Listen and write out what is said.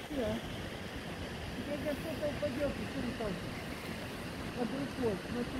Да. Теперь я что-то упадет, и что там? Под рукой, смотри.